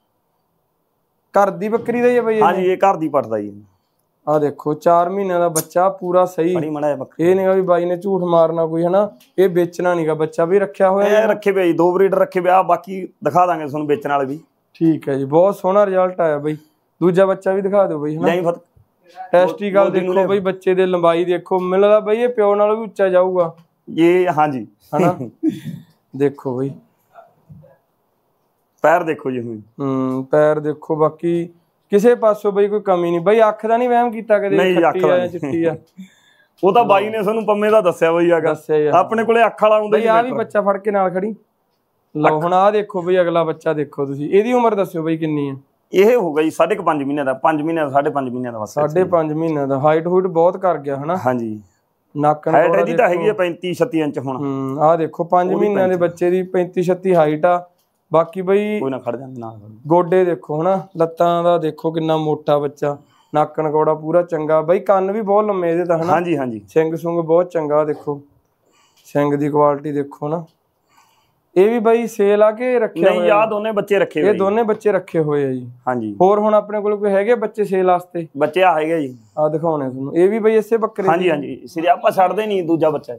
ਘਰ ਦੀ ਬੱਕਰੀ ਦਾ ਹੀ ਹੈ ਬਈ? ਹਾਂਜੀ ਇਹ ਘਰ ਦੀ ਪੱਟਦਾ ਜੀ। ਆਹ ਦੇਖੋ ਚਾਰ ਮਹੀਨਿਆਂ ਦਾ ਬੱਚਾ ਪੂਰਾ ਸਹੀ। ਇਹ ਨਹੀਂਗਾ ਵੀ ਬਾਈ ਨੇ ਝੂਠ ਮਾਰਨਾ ਕੋਈ ਹਨਾ। ਇਹ ਵੇਚਣਾ ਨਹੀਂਗਾ ਬੱਚਾ ਵੀ ਰੱਖਿਆ ਹੋਇਆ। ਰੱਖੇ ਪਿਆ ਜੀ ਦੋ ਬਰੀਡਰ ਰੱਖੇ ਪਿਆ ਬਾਕੀ ਦਿਖਾ ਦਾਂਗੇ ਤੁਹਾਨੂੰ ਵੇਚਣ ਵਾਲੇ ਵੀ। ਠੀਕ ਹੈ ਜੀ ਬਹੁਤ ਸੋਹਣਾ ਰਿਜ਼ਲਟ ਆਇਆ ਬਈ। ਦੂਜਾ ਬੱਚਾ ਵੀ ਦਿਖਾ ਦਿਓ ਬਈ ਹਨਾ। ਟੈਸਟੀਕਲ ਦੇਖੋ ਬਈ ਬੱਚੇ ਦੇ ਲੰਬਾਈ ਦੇਖੋ ਮਿਲਦਾ ਬਈ ਇਹ ਪਿਓ ਨਾਲੋਂ ਵੀ ਉੱਚਾ ਜਾਊਗਾ ਇਹ। ਹਾਂਜੀ ਹਨਾ ਦੇਖੋ ਬਈ ਪੈਰ ਦੇਖੋ ਜੀ ਹੁਣ। ਹੂੰ ਪੈਰ ਦੇਖੋ ਬਾਕੀ ਕਿਸੇ ਪਾਸੋਂ ਬਈ ਕੋਈ ਕਮੀ ਨਹੀਂ ਬਈ। ਅੱਖ ਦਾ ਨਹੀਂ ਵਹਿਮ ਕੀਤਾ ਕਦੇ ਖੱਟੀ ਆ ਚਿੱਟੀ ਆ? ਉਹ ਤਾਂ ਬਾਈ ਨੇ ਤੁਹਾਨੂੰ ਪੰਮੇ ਦਾ ਦੱਸਿਆ ਬਈ ਆਗਾ, ਆਪਣੇ ਕੋਲੇ ਅੱਖ ਵਾਲਾ ਹੁੰਦਾ ਬਈ। ਆ ਵੀ ਬੱਚਾ ਫੜ ਕੇ ਨਾਲ ਖੜੀ ਲਓ। ਹੁਣ ਆਹ ਦੇਖੋ ਬਈ ਅਗਲਾ ਬੱਚਾ ਦੇਖੋ ਤੁਸੀਂ, ਇਹਦੀ ਉਮਰ ਦੱਸਿਓ ਬਈ ਕਿੰਨੀ ਹੈ? ਇਹ ਹੋਊਗਾ ਜੀ ਸਾਢੇ ਕੁ ਪੰਜ ਮਹੀਨੇ ਦਾ, ਪੰਜ ਮਹੀਨੇ ਦਾ, ਸਾਢੇ ਪੰਜ ਮਹੀਨੇ ਦਾ ਬਸ। ਸਾਢੇ ਪੰਜ ਮਹੀਨੇ ਦਾ। ਹਾਈਟ ਹੂਟ ਬਹੁਤ ਕਰ ਗਿਆ ਹਨਾ? ਹਾਂਜੀ। ਨੱਕ ਹਾਈਟ ਇਹਦੀ ਤਾਂ ਹੈਗੀ ਆ ਪੈਂਤੀ ਛੱਤੀ ਇੰਚ ਹੁਣ। ਹੂੰ ਆਹ ਦੇਖੋ ਪੰਜ ਮਹੀਨਿਆਂ ਦੇ ਬੱਚੇ ਦੀ ਪੈਂਤੀ ਛੱਤੀ ਹਾਈਟ ਆ। ਬਾਕੀ ਬਈ ਕੋਈ ਨਾ ਖੜ ਜਾਂਦੇ ਨਾਲ, ਗੋਡੇ ਦੇਖੋ ਹਨਾ, ਲੱਤਾਂ ਦਾ ਦੇਖੋ ਕਿੰਨਾ ਮੋਟਾ ਬੱਚਾ, ਨੱਕ ਨਕੌੜਾ ਪੂਰਾ ਚੰਗਾ ਬਈ। ਕੰਨ ਵੀ ਬਹੁਤ ਲੰਮੇ ਇਹਦੇ ਤਾਂ ਹਨਾ? ਹਾਂਜੀ ਹਾਂਜੀ। ਸਿੰਘ ਸੁੰਗ ਬਹੁਤ ਚੰਗਾ ਦੇਖੋ, ਸਿੰਘ ਦੀ ਕੁਆਲਿਟੀ ਦੇਖੋ ਨਾ। ਇਹ ਵੀ ਬਾਈ ਸੇਲ ਆ ਕੇ ਰੱਖਿਆ ਹੋਇਆ? ਨਹੀਂ ਆ ਦੋਨੇ ਬੱਚੇ ਰੱਖੇ ਹੋਏ। ਇਹ ਦੋਨੇ ਬੱਚੇ ਰੱਖੇ ਹੋਏ ਆ ਜੀ। ਹਾਂਜੀ। ਹੋਰ ਹੁਣ ਆਪਣੇ ਕੋਲ ਕੋਈ ਹੈਗੇ ਬੱਚੇ ਸੇਲ ਵਾਸਤੇ? ਬੱਚੇ ਆ ਹੈਗੇ ਜੀ, ਆ ਦਿਖਾਉਣੇ ਤੁਹਾਨੂੰ। ਇਹ ਵੀ ਬਈ ਇਸੇ ਬੱਕਰੇ? ਹਾਂਜੀ ਹਾਂਜੀ। ਸਿਰੇ ਆਪਾਂ ਛੱਡਦੇ ਨਹੀਂ ਦੂਜਾ ਬੱਚਾ।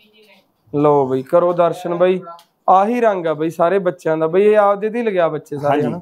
ਲਓ ਬਈ ਕਰੋ ਦਰਸ਼ਨ ਬਈ। ਆਹੀ ਰੰਗ ਆ ਬਈ ਸਾਰੇ ਬੱਚਿਆਂ ਦਾ ਬਈ। ਇਹ ਆਪਦੇ ਦੀ ਲਗਿਆ ਬੱਚੇ ਸਾਰੇ ਹਨਾ?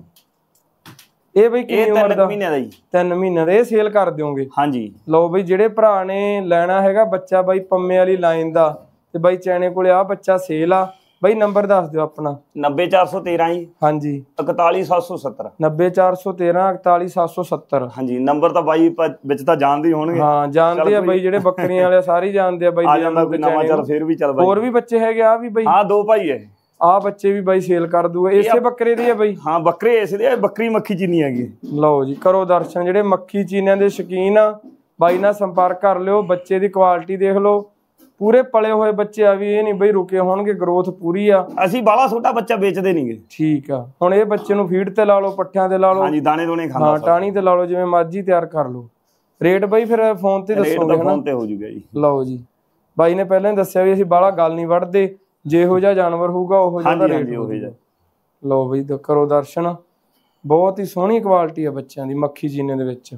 ਇਹ ਬਈ ਕਿੰਨੀ ਉਮਰ ਦਾ? ਤਿੰਨ ਮਹੀਨੇ ਦਾ ਜੀ। ਤਿੰਨ ਮਹੀਨੇ ਦਾ। ਇਹ ਸੇਲ ਕਰ ਦਿਓਗੇ? ਹਾਂਜੀ। ਲਓ ਬਈ ਜਿਹੜੇ ਭਰਾ ਨੇ ਲੈਣਾ ਹੈਗਾ ਬੱਚਾ ਬਾਈ ਪੰਮੇ ਵਾਲੀ ਲਾਈਨ ਦਾ, ਤੇ ਬਾਈ ਚੈਣੇ ਕੋਲੇ ਆ ਬੱਚਾ ਸੇਲ ਆ ਬਾਈ। ਨੰਬਰ ਦੱਸ ਦਿਓ ਆਪਣਾ। ਨੱਬੇ ਚਾਰ ਸੌ ਤੇਰਾਂ ਜੀ। ਹਾਂਜੀ। ਇਕਤਾਲੀ ਸੱਤ ਸੌ ਸੱਤਰ। ਨੱਬੇ ਚਾਰ ਸੌ ਤੇਰਾਂ ਇਕਤਾਲੀ ਸੱਤ ਸੌ ਸੱਤਰ। ਹਾਂਜੀ। ਨੰਬਰ ਤਾਂ ਬਾਈ ਵਿੱਚ ਤਾਂ ਜਾਣਦੇ ਹੋਣਗੇ। ਹਾਂ ਜਾਣਦੇ ਆ ਬਾਈ, ਜਿਹੜੇ ਬੱਕਰੀਆਂ ਵਾਲੇ ਸਾਰੇ ਜਾਣਦੇ ਆ ਬਾਈ। ਆ ਜਾਂਦਾ ਕੋਈ ਨਵਾਂ ਚੱਲ ਫੇਰ ਵੀ ਚੱਲ ਬਾਈ। ਹੋਰ ਵੀ ਬੱਚੇ ਹੈਗੇ ਆ ਵੀ ਬਾਈ? ਹਾਂ ਦੋ ਭਾਈ ਹੈ। ਆ ਬੱਚੇ ਵੀ ਬਾਈ ਸੇਲ ਕਰ ਦੂਗਾ। ਇਸੇ ਬੱਕਰੇ ਦੇ ਆ ਬਾਈ? ਹਾਂ ਬੱਕਰੇ ਇਸੇ ਦੇ। ਬੱਕਰੀ ਮੱਖੀ ਚੀਨੀ ਹੈਗੀ। ਲਓ ਜੀ ਕਰੋ ਦਰਸ਼ਨ। ਜਿਹੜੇ ਮੱਖੀ ਚੀਨਿਆਂ ਦੇ ਸ਼ੌਕੀਨ ਆ ਬਾਈ ਨਾਲ ਸੰਪਰਕ ਕਰ ਲਿਓ। ਬੱਚੇ ਦੀ ਕੁਆਲਿਟੀ ਦੇਖ ਲਓ, ਪੂਰੇ ਪਲੇ ਹੋਏ ਬੱਚੇ ਆ ਵੀ। ਇਹ ਨਹੀਂ ਬਈ ਰੁਕੇ ਹੋਣਗੇ, ਗਰੋਥ ਪੂਰੀ ਆ। ਅਸੀਂ ਬਾਲਾ ਛੋਟਾ ਬੱਚਾ ਵੇਚਦੇ ਨਹੀਂਗੇ। ਠੀਕ ਆ। ਹੁਣ ਇਹ ਬੱਚੇ ਨੂੰ ਫੀਡ ਤੇ ਲਾ ਲਓ, ਪੱਠਿਆਂ ਤੇ ਲਾ ਲਓ। ਹਾਂਜੀ ਦਾਣੇ ਦੋਣੇ ਖਾਂਦਾ। ਹਾਂ ਟਾਣੀ ਤੇ ਲਾ ਲਓ, ਜਿਵੇਂ ਮਰਜ਼ੀ ਤਿਆਰ ਕਰ ਲਓ। ਰੇਟ ਬਾਈ ਫਿਰ ਫੋਨ ਤੇ ਦੱਸੋਗੇ ਹਨਾ? ਫੋਨ ਤੇ ਹੋ ਜੂਗਾ ਜੀ। ਲਓ ਜੀ ਬਾਈ ਨੇ ਪਹਿਲਾਂ ਹੀ ਦੱਸਿਆ ਵੀ ਅਸੀਂ ਬਾਲਾ ਗੱਲ ਨਹੀਂ ਵੜਦੇ, ਜਿਹੋ ਜਿਹਾ ਜਾਨਵਰ ਹੋਊਗਾ ਉਹੋ ਜਿਹਾ ਦਾ ਰੇਟ ਹੋਊਗਾ। ਲਓ ਬਈ ਕਰੋ ਦਰਸ਼ਨ। ਬਹੁਤ ਹੀ ਸੋਹਣੀ ਕੁਆਲਿਟੀ ਆ ਬੱਚਿਆਂ ਦੀ ਮੱਖੀ ਚੀਨੇ ਦੇ ਵਿੱਚ।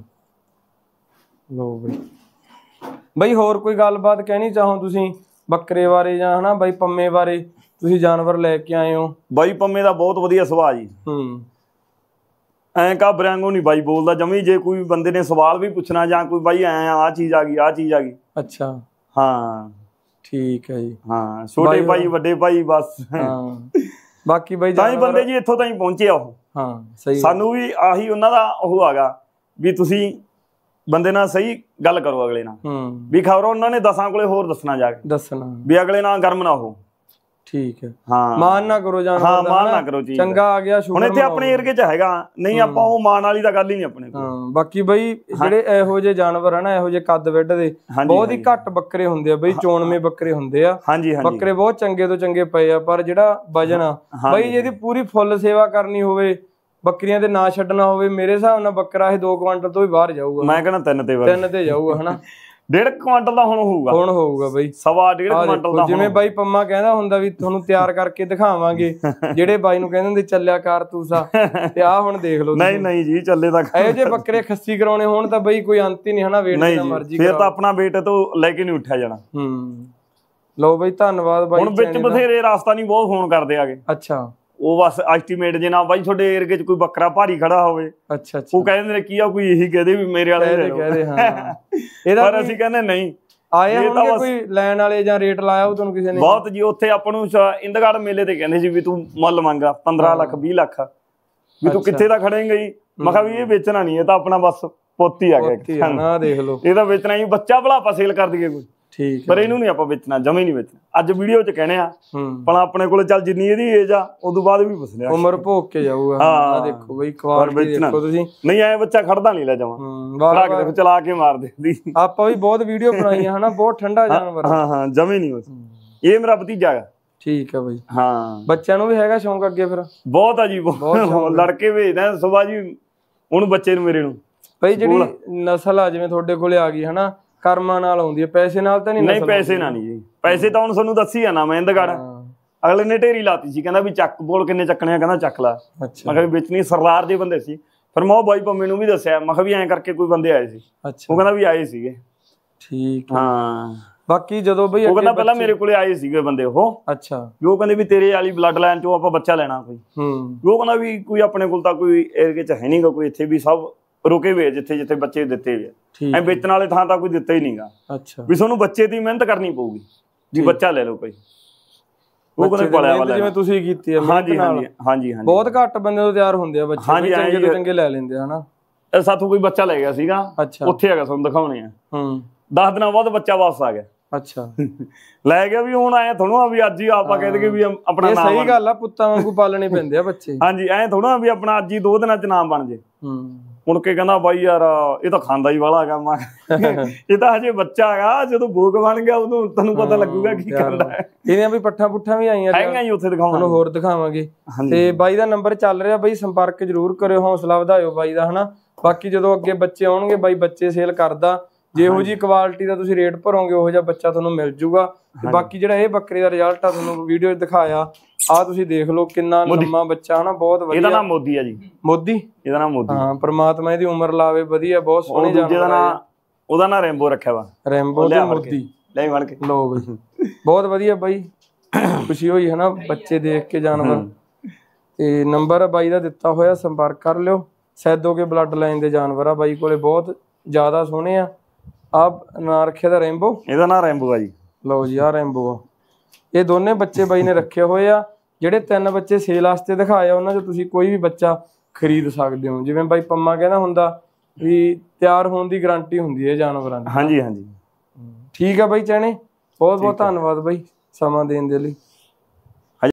ਲਓ ਬਈ ਬਈ ਹੋਰ ਕੋਈ ਗੱਲਬਾਤ ਕਹਿਣੀ ਚਾਹੋ ਤੁਸੀਂ ਬੱਕਰੇ ਬਾਰੇ ਜਾਂ ਹਨਾ ਬਾਈ ਪੰਮੇ ਬਾਰੇ? ਤੁਸੀਂ ਜਾਨਵਰ ਲੈ ਕੇ ਆਏ ਹੋ ਬਾਈ। ਪੰਮੇ ਦਾ ਬਹੁਤ ਵਧੀਆ ਸੁਭਾਅ ਜੀ। ਹੂੰ ਐਂ ਘਾਬਰਿਆਂਗੂ ਨਹੀਂ ਬਾਈ ਬੋਲਦਾ ਜਮੀ। ਜੇ ਕੋਈ ਬੰਦੇ ਨੇ ਸਵਾਲ ਵੀ ਪੁੱਛਣਾ ਜਾਂ ਕੋਈ ਬਾਈ ਐ ਆਹ ਚੀਜ਼ ਆ ਗਈ ਆਹ ਚੀਜ਼ ਆ ਗਈ। ਅੱਛਾ ਹਾਂ ਠੀਕ ਹੈ ਜੀ। ਹਾਂ ਛੋਟੇ ਭਾਈ ਵੱਡੇ ਭਾਈ ਬਸ। ਹਾਂ ਬਾਕੀ ਬਾਈ ਤਾਂ ਹੀ ਬੰਦੇ ਜੀ ਇੱਥੋਂ ਤਾਂ ਹੀ ਪਹੁੰਚੇ ਆ ਉਹ। ਹਾਂ ਸਹੀ। ਸਾਨੂੰ ਵੀ ਆਹੀ ਉਹਨਾਂ ਦਾ ਉਹ ਆਗਾ ਵੀ ਤੁਸੀਂ ਬੰਦੇ ਨਾਲ ਸਹੀ ਗੱਲ ਕਰੋ ਅਗਲੇ ਨਾਲ। ਹੂੰ ਵੀ ਖਬਰ ਉਹਨਾਂ ਨੇ ਦਸਾਂ ਕੋਲੇ ਹੋਰ ਦੱਸਣਾ ਜਾ ਕੇ ਦੱਸਣਾ ਵੀ ਅਗਲੇ ਨਾਲ ਗਰਮ ਨਾ ਹੋ। ਠੀਕ ਹੈ। ਹਾਂ ਮਾਨ ਨਾ ਕਰੋ ਜਾਨਵਰ ਦਾ। ਹਾਂ ਮਾਨ ਨਾ ਕਰੋ ਜੀ। ਚੰਗਾ ਆ ਗਿਆ ਸ਼ੁਕਰ। ਹੁਣ ਇੱਥੇ ਆਪਣੇ ਏਰੀਏ 'ਚ ਹੈਗਾ ਨਹੀਂ, ਆਪਾਂ ਉਹ ਮਾਨ ਵਾਲੀ ਤਾਂ ਗੱਲ ਹੀ ਨਹੀਂ ਆਪਣੇ ਕੋਲ। ਹਾਂ ਬਾਕੀ ਬਈ ਜਿਹੜੇ ਇਹੋ ਜਿਹੇ ਜਾਨਵਰ ਆ ਨਾ, ਇਹੋ ਜਿਹੇ ਕੱਦ ਵਿੱਡ ਦੇ ਬਹੁਤ ਹੀ ਘੱਟ ਬੱਕਰੇ ਹੁੰਦੇ ਆ ਬਈ। ਚੋਣਵੇਂ ਬੱਕਰੇ ਹੁੰਦੇ ਆ। ਹਾਂਜੀ ਹਾਂਜੀ ਬੱਕਰੇ ਬਹੁਤ ਚੰਗੇ ਤੋਂ ਚੰਗੇ ਪਏ ਆ, ਪਰ ਜਿਹੜਾ ਵਜਨ ਆ ਬਈ ਜਿਹਦੀ ਪੂਰੀ ਫੁੱਲ ਸੇਵਾ ਕਰਨੀ ਹੋਵੇ, ਬੱਕਰੀਆਂ ਤੇ ਨਾ ਛੱਡਣਾ ਹੋਵੇ, ਮੇਰੇ ਹਿਸਾਬ ਨਾਲ ਬੱਕਰਾ ਇਹ ਦੋ ਕੁਆਂਟਲ ਤੋਂ ਵੀ ਬਾਹਰ ਜਾਊਗਾ। ਮੈਂ ਕਹਿੰਦਾ ਤਿੰਨ ਤੇ ਤਿੰਨ ਤੇ ਜਾਊਗਾ ਹਨਾ। ਡੇਢ ਕੁਆਂਟਲ ਦਾ ਹੁਣ ਹੋਊਗਾ। ਹੁਣ ਹੋਊਗਾ ਬਈ ਸਵਾ ਡੇਢ ਕੁਆਂਟਲ ਦਾ। ਜਿਵੇਂ ਬਾਈ ਪੰਮਾ ਕਹਿੰਦਾ ਹੁੰਦਾ ਵੀ ਤੁਹਾਨੂੰ ਤਿਆਰ ਕਰਕੇ ਦਿਖਾਵਾਂਗੇ। ਜਿਹੜੇ ਬਾਈ ਨੂੰ ਕਹਿੰਦੇ ਹੁੰਦੇ ਚੱਲਿਆ ਕਾਰਤੂਸਾ, ਤੇ ਆਹ ਹੁਣ ਦੇਖ ਲਓ। ਨਹੀਂ ਨਹੀਂ ਜੀ ਚੱਲੇ ਤਾਂ ਇਹੋ ਜਿਹੇ ਬੱਕਰੇ ਖੱਸੀ ਕਰਾਉਣੇ ਹੋਣ ਤਾਂ ਬਈ ਕੋਈ ਅੰਤ ਹੀ ਨਹੀਂ ਹਨਾ। ਵੇਟ ਜਿੰਨਾ ਮਰਜ਼ੀ ਫਿਰ ਤਾਂ ਆਪਣਾ ਵੇਟ ਤੋਂ ਲੈ ਕੇ ਨਹੀਂ ਉੱਠਿਆ ਜਾਣਾ। ਹੂੰ ਲਓ ਬਈ ਧੰਨਵਾਦ ਬਾਈ। ਹੁਣ ਵਿੱਚ ਬਥੇਰੇ ਰਾਸਤਾ ਨਹੀਂ ਬਹੁਤ ਫੋਨ ਕਰਦੇ ਆਗੇ। ਅੱਛਾ ਉਹ ਬਸ ਐਸਟੀਮੇਟ ਜੇ ਨਾ ਬਾਈ ਤੁਹਾਡੇ ਏਰੀਏ 'ਚ ਕੋਈ ਬੱਕਰਾ ਭਾਰੀ ਖੜਾ ਹੋਵੇ। ਅੱਛਾ ਅੱਛਾ ਉਹ ਕਹਿੰਦੇ ਨੇ ਕੀ ਆ ਕੋਈ ਇਹੀ ਕਹਦੇ ਵੀ ਮੇਰੇ ਵਾਲੇ ਕਹਦੇ। ਹਾਂ ਇਹਦਾ ਪਰ ਅਸੀਂ ਕਹਿੰਦੇ ਨਹੀਂ ਆਏ ਹੋਣਗੇ ਕੋਈ ਲੈਣ ਵਾਲੇ ਜਾਂ ਰੇਟ ਲਾਇਆ ਉਹ ਤੁਹਾਨੂੰ ਕਿਸੇ ਨੇ? ਬਹੁਤ ਜੀ। ਉੱਥੇ ਆਪਾਂ ਨੂੰ ਇੰਦਗੜ੍ਹ ਮੇਲੇ ਤੇ ਕਹਿੰਦੇ ਸੀ ਵੀ ਤੂੰ ਮੁੱਲ ਮੰਗਾ ਪੰਦਰਾਂ ਲੱਖ ਵੀਹ ਲੱਖ ਵੀ ਤੂੰ ਕਿੱਥੇ ਦਾ ਖੜੇਂਗਾ ਜੀ। ਮੈਂ ਕਿਹਾ ਵੀ ਇਹ ਵੇਚਣਾ ਨਹੀਂ, ਇਹ ਤਾਂ ਆਪਣਾ ਬਸ ਪੁੱਤ ਹੀ ਆ ਗਿਆ। ਨਾ ਦੇਖ ਲਓ ਇਹ ਤਾਂ ਵੇਚਣਾ ਹੀ। ਬੱਚਾ ਭਲਾ ਆਪਾਂ ਸੇਲ ਕਰ ਦਈਏ ਕੋਈ। ਠੀਕ ਪਰ ਇਹਨੂੰ ਨਹੀਂ ਆਪਾਂ ਵੇਚਣਾ, ਜਮੇ ਨਹੀਂ ਵੇਚਣਾ। ਅੱਜ ਵੀਡੀਓ 'ਚ ਕਹਿੰਦੇ ਆ ਭਲਾ ਆਪਣੇ ਕੋਲ ਚੱਲ ਜਿੰਨੀ ਇਹਦੀ ਏਜ ਆ ਉਦੋਂ ਬਾਅਦ ਵੀ ਪੁੱਛ ਲਿਆ। ਉਮਰ ਭੋਗ ਕੇ ਜਾਊਗਾ। ਹਾਂ ਦੇਖੋ ਬਈ ਕੁਆਲਿਟੀ ਦੇਖੋ ਤੁਸੀਂ। ਨਹੀਂ ਐ ਬੱਚਾ ਖੜਦਾ ਨਹੀਂ ਲੈ ਜਾਵਾਂ। ਖੜਾ ਕੇ ਦੇਖੋ ਚਲਾ ਕੇ ਮਾਰ ਦੇ। ਆਪਾਂ ਵੀ ਬਹੁਤ ਵੀਡੀਓ ਬਣਾਈਆਂ ਹਨਾ। ਬਹੁਤ ਠੰਡਾ ਜਾਨਵਰ। ਹਾਂ ਹਾਂ ਜਮੇ ਨਹੀਂ। ਇਹ ਮੇਰਾ ਭਤੀਜਾ ਹੈ। ਠੀਕ ਹੈ ਬਈ। ਹਾਂ ਬੱਚਿਆਂ ਨੂੰ ਵੀ ਹੈਗਾ ਸ਼ੌਂਕ ਅੱਗੇ ਫਿਰ? ਬਹੁਤ ਆ ਜੀ। ਲੜਕੇ ਭੇਜਦਾ ਸੁਬਾਹ ਜੀ ਉਹਨੂੰ ਬੱਚੇ ਨੂੰ ਮੇਰੇ ਨੂੰ। ਬਈ ਜਿਹੜੀ ਨਸਲ ਆ ਜਿਵੇਂ ਤੁਹਾਡੇ ਕੋਲੇ ਆ ਗਈ ਹਨਾ, ਕਰਮਾਂ ਨਾਲ ਆਉਂਦੀ ਹੈ, ਪੈਸੇ ਨਾਲ ਤਾਂ ਨਹੀਂ? ਨਹੀਂ ਪੈਸੇ ਨਾਲ ਨਹੀਂ ਜੀ। ਪੈਸੇ ਤਾਂ ਹੁਣ ਤੁਹਾਨੂੰ ਦੱਸੀ ਆ ਨਾ ਮੈਂ ਇੰਦਗੜ੍ਹ ਅਗਲੇ ਨੇ ਢੇਰੀ ਲਾਤੀ ਸੀ। ਕਹਿੰਦਾ ਵੀ ਚੱਕ ਬੋਲ ਕਿੰਨੇ ਚੱਕਣੇ ਆ? ਕਹਿੰਦਾ ਚੱਕ ਲਾ। ਮੈਂ ਕਿਹਾ ਵੀ ਵੇਚਣੀ। ਸਰਦਾਰ ਦੇ ਬੰਦੇ ਸੀ। ਫਿਰ ਮੈਂ ਉਹ ਬਾਈ ਪੰਮੇ ਨੂੰ ਵੀ ਦੱਸਿਆ। ਮੈਂ ਕਿਹਾ ਵੀ ਐਂ ਕਰਕੇ ਕੋਈ ਬੰਦੇ ਆਏ ਸੀ। ਉਹ ਕਹਿੰਦਾ ਵੀ ਆਏ ਸੀਗੇ। ਠੀਕ ਹਾਂ ਬਾਕੀ ਜਦੋਂ ਬਈ ਉਹ ਕਹਿੰਦਾ ਪਹਿਲਾਂ ਮੇਰੇ ਕੋਲੇ ਆਏ ਸੀਗੇ ਬੰਦੇ ਉਹ। ਅੱਛਾ ਵੀ ਉਹ ਕਹਿੰਦੇ ਵੀ ਤੇਰੇ ਵਾਲੀ ਬਲੱਡ ਲਾਈਨ 'ਚੋਂ ਆਪਾਂ ਬੱਚਾ ਲੈਣਾ ਕੋਈ। ਹੂੰ ਉਹ ਕਹਿੰਦਾ ਵੀ ਕੋਈ ਆਪਣੇ ਕੋਲ ਤਾਂ ਕੋਈ ਏਰੀਏ 'ਚ ਹੈ ਨੀ ਗਾ ਕੋਈ। ਇੱਥੇ ਵੀ ਸਭ ਰੁਕੇ ਹੋਏ ਜਿੱਥੇ ਜਿੱਥੇ ਬੱਚੇ ਦਿੱਤੇ ਹੋਏ। ਐ ਵੇਚਣ ਵਾਲੇ ਥਾਂ ਤਾਂ ਕੋਈ ਦਿੱਤਾ ਹੀ ਨਹੀਂਗਾ। ਅੱਛਾ ਵੀ ਤੁਹਾਨੂੰ ਬੱਚੇ ਦੀ ਮਿਹਨਤ ਕਰਨੀ ਪਊਗੀ ਵੀ ਬੱਚਾ ਲੈ ਲਓ ਕੋਈ। ਉਹ ਕਹਿੰਦੇ ਪਲਿਆ ਵਾਲਾ ਜਿਵੇਂ ਤੁਸੀਂ ਕੀਤੀ ਆ। ਹਾਂਜੀ ਹਾਂਜੀ ਹਾਂਜੀ ਬਹੁਤ ਘੱਟ ਬੰਦੇ ਤੋਂ ਤਿਆਰ ਹੁੰਦੇ ਆ ਬੱਚੇ। ਚੰਗੇ ਤੋਂ ਚੰਗੇ ਲੈ ਲੈਂਦੇ ਹਨਾ। ਸਾਥੋਂ ਕੋਈ ਬੱਚਾ ਲੈ ਗਿਆ ਸੀਗਾ ਉੱਥੇ ਹੈਗਾ ਤੁਹਾਨੂੰ ਦਿਖਾਉਣੇ ਆ। ਹੂੰ ਦਸ ਦਿਨਾਂ ਬਾਅਦ ਬੱਚਾ ਵਾਪਸ ਆ ਗਿਆ। ਅੱਛਾ ਲੈ ਗਿਆ ਵੀ ਹੁਣ ਐ ਥੋੜਾ ਵੀ ਅੱਜ ਹੀ ਆਪਾਂ ਕਹਿ ਦਈਏ ਵੀ ਆਪਣਾ ਨਾਮ ਸਹੀ ਗੱਲ ਆ ਪੁੱਤਾਂ ਵਾਂਗੂ ਪਾਲਣੇ ਪੈਂਦੇ ਆ ਬੱਚੇ। ਹਾਂਜੀ ਐ ਥੋੜਾ ਵੀ ਆਪਣਾ ਅੱਜ ਹੀ ਦੋ ਦਿਨਾਂ ਚ ਨਾਮ ਬਣ ਜੇ। ਮੁੜ ਕੇ ਕਹਿੰਦਾ ਬਾਈ ਯਾਰ ਇਹ ਤਾਂ ਖਾਂਦਾ ਹੀ ਵਾਲਾ ਹੈਗਾ। ਮੈਂ ਇਹ ਤਾਂ ਹਜੇ ਬੱਚਾ ਹੈਗਾ, ਜਦੋਂ ਭੋਗ ਬਣ ਗਿਆ ਉਦੋਂ ਤੁਹਾਨੂੰ ਪਤਾ ਲੱਗੂਗਾ ਕੀ ਕਰਦਾ। ਇਹਦੀਆਂ ਵੀ ਪੱਠਾਂ ਪੁੱਠਾਂ ਵੀ ਆਈਆਂ ਹੈਗੀਆਂ ਜੀ, ਉੱਥੇ ਦਿਖਾਵਾਂਗੇ ਤੁਹਾਨੂੰ ਹੋਰ ਦਿਖਾਵਾਂਗੇ। ਤੇ ਬਾਈ ਦਾ ਨੰਬਰ ਚੱਲ ਰਿਹਾ ਬਾਈ, ਸੰਪਰਕ ਜ਼ਰੂਰ ਕਰਿਓ, ਹੌਸਲਾ ਵਧਾਇਓ ਬਾਈ ਦਾ ਹਨਾ। ਬਾਕੀ ਜਦੋਂ ਅੱਗੇ ਬੱਚੇ ਆਉਣਗੇ ਬਾਈ ਬੱਚੇ ਸੇਲ ਕਰਦਾ, ਜਿਹੋ ਜੀ ਕੁਆਲਿਟੀ ਦਾ ਤੁਸੀਂ ਰੇਟ ਭਰੋਗੇ ਉਹੋ ਜਿਹਾ ਬੱਚਾ ਤੁਹਾਨੂੰ ਮਿਲ ਜੂਗਾ। ਤੇ ਬਾਕੀ ਜਿਹੜਾ ਇਹ ਬੱਕਰੇ ਦਾ ਰਿਜ਼ਲਟ ਆ ਤੁਹਾਨੂੰ ਵੀਡੀਓ 'ਚ ਦਿਖਾਇਆ, ਆਹ ਤੁਸੀਂ ਦੇਖ ਲਓ ਕਿੰਨਾ ਲੰਮਾ ਬੱਚਾ ਹਨਾ, ਬਹੁਤ ਵਧੀਆ। ਇਹਦਾ ਨਾਮ ਮੋਦੀ ਆ ਜੀ। ਮੋਦੀ ਇਹਦਾ ਨਾਮ ਮੋਦੀ। ਹਾਂ ਪ੍ਰਮਾਤਮਾ ਇਹਦੀ ਉਮਰ ਲਾਵੇ ਵਧੀਆ, ਬਹੁਤ ਸੋਹਣੇ ਜਾਨਵਰ ਆ। ਉਹਦਾ ਨਾਮ ਰੈਂਬੋ ਰੱਖਿਆ ਵਾ। ਰੈਂਬੋ ਤੇ ਮੋਦੀ ਲੈ ਫੜ ਕੇ ਲੋ ਬਈ, ਬਹੁਤ ਵਧੀਆ ਬਾਈ, ਖੁਸ਼ੀ ਹੋਈ ਹਨਾ ਬੱਚੇ ਦੇਖ ਕੇ ਜਾਨਵਰ। ਤੇ ਨੰਬਰ ਬਾਈ ਦਾ ਦਿੱਤਾ ਹੋਇਆ, ਸੰਪਰਕ ਕਰ ਲਿਓ। ਸੈਦੋਗੇ ਬਲੱਡ ਲਾਈਨ ਦੇ ਜਾਨਵਰ ਆ ਬਾਈ ਕੋਲੇ, ਬਹੁਤ ਜ਼ਿਆਦਾ ਸੋਹਣੇ ਆ। ਆਹ ਨਾਂ ਰੱਖਿਆ ਦਾ ਰੈਂਬੋ, ਇਹਦਾ ਨਾਂ ਰੈਂਬੋ ਆ ਜੀ। ਲਓ ਜੀ ਆਹ ਰੈਂਬੋ ਆ। ਇਹ ਦੋਨੇ ਬੱਚੇ ਬਾਈ ਨੇ ਰੱਖੇ ਹੋਏ ਆ। ਜਿਹੜੇ ਤਿੰਨ ਬੱਚੇ ਸੇਲ ਵਾਸਤੇ ਦਿਖਾਏ ਆ ਉਹਨਾਂ 'ਚ ਤੁਸੀਂ ਕੋਈ ਵੀ ਬੱਚਾ ਖਰੀਦ ਸਕਦੇ ਹੋ। ਜਿਵੇਂ ਬਾਈ ਪੰਮਾ ਕਹਿੰਦਾ ਹੁੰਦਾ ਵੀ ਤਿਆਰ ਹੋਣ ਦੀ ਗਾਰੰਟੀ ਹੁੰਦੀ ਹੈ ਜਾਨਵਰਾਂ ਦੀ। ਹਾਂਜੀ ਹਾਂਜੀ ਠੀਕ ਆ ਬਾਈ ਚੈਣੇ, ਬਹੁਤ ਬਹੁਤ ਧੰਨਵਾਦ ਬਾਈ ਸਮਾਂ ਦੇਣ ਦੇ ਲਈ।